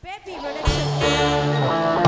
Baby Production.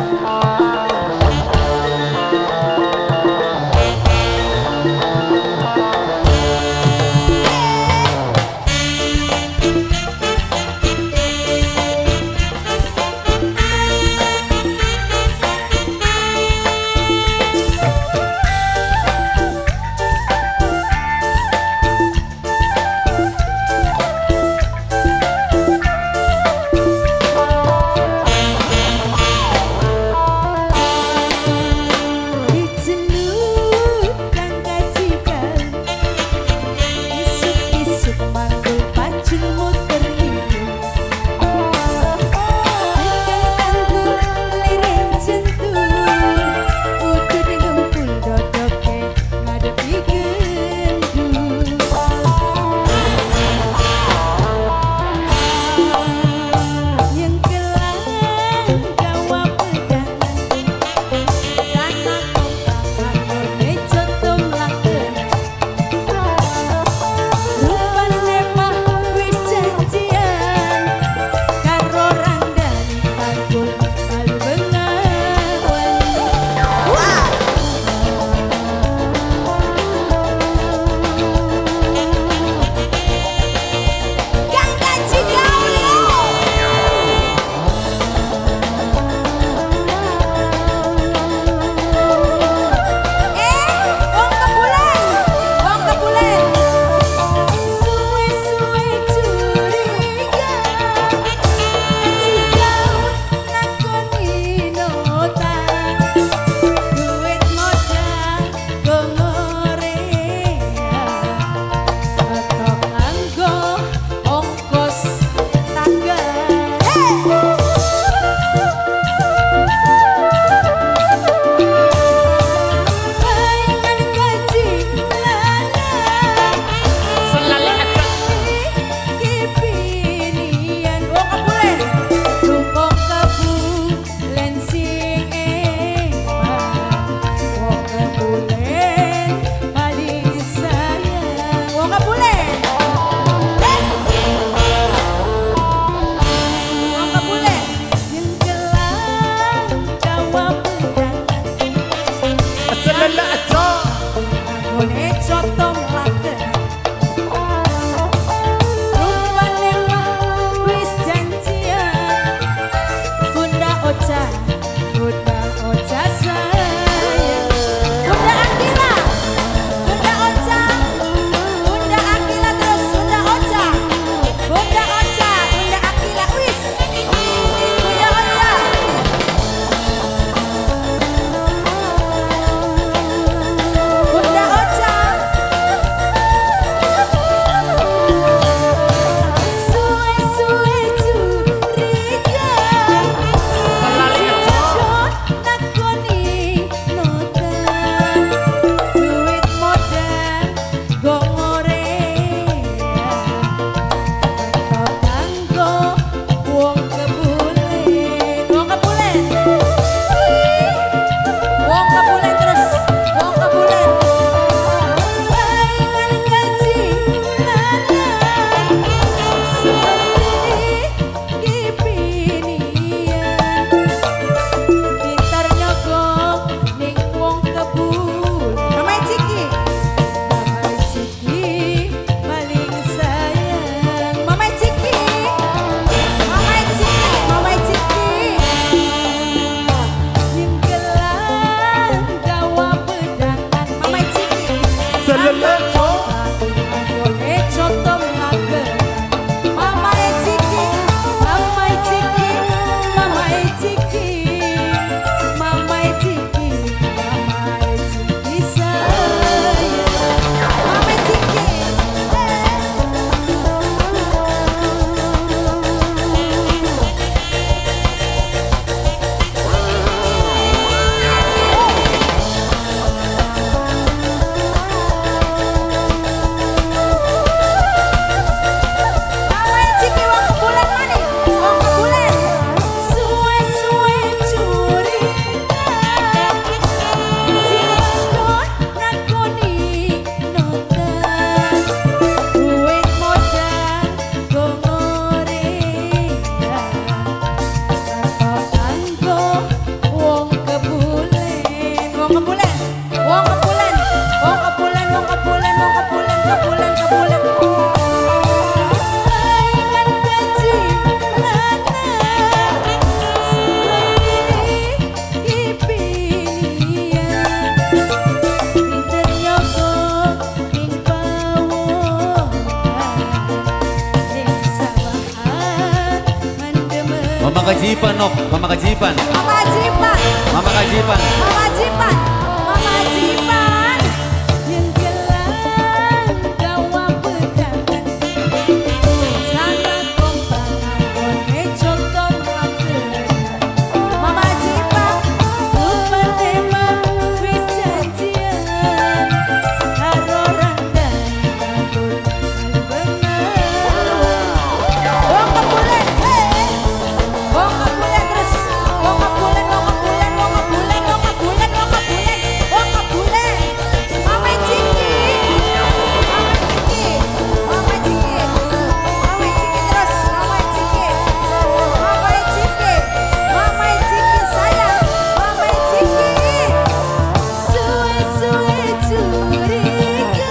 Mama Kajipan, Nok. Mama Kajipan. Mama Jipan. Mama Kajipan. Mama Jipan. Mama Jipan. Yang gelang gawa pegangan. Sana kompangan kone contoh magelan. Mama Jipan. Lupa tema wis janjian. Karo randai kabul albengawan. Wong kebulen. Wong kebulen terus. Wong kebulen. Wong kebulen. Wong kebulen. Wong kebulen. Wong kebulen. Wong kebulen. Mama Ciki. Mama Ciki. Mama Ciki. Mama Ciki terus. Mama Ciki. Mama Ciki. Mama Ciki sayang. Mama Ciki. Suwe-suwe curiga.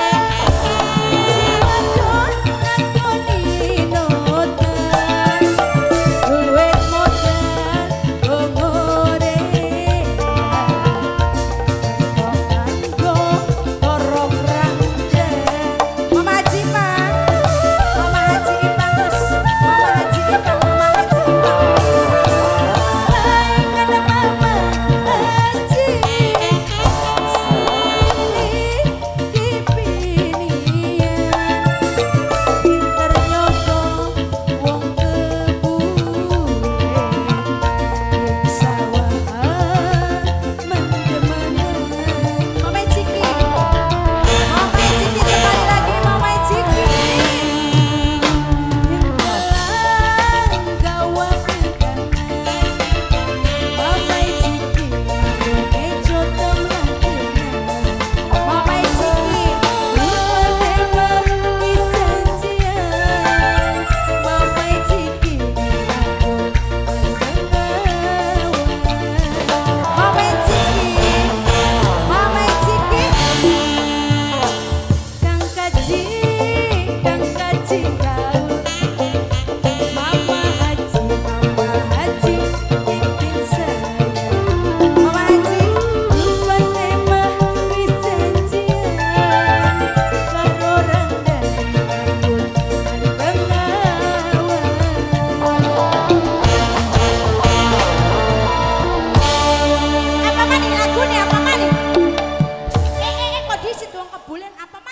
Jiwaku ngakoni notan. Duit modal gongore. Kanggo torong ranjang. Mama Haji Ipang. Mama Haji Ipang terus. Mama Haji Ipang. Mama Haji Ipang. Hai kana Mama Haji. Silih dipinian. Pinter nyogok wong kebulen. Sawahan mendemenan. Mama Ciki. Mama Ciki sekali lagi Mama Ciki. Yang gelang gawa pegangan. Mama Ciki kone contoh magelan. Mama Ciki lupa tema wis janjian. Mama Ciki kabul albengawan. Mama Ciki. Mama Ciki. Kang kaji tahu. Mama Haji pimpin saya. Mama Haji lupa tema wis janjian. Karo randai kabul albengawan. Apa mani lagunya apa mani? Kok disit wong kebulen apa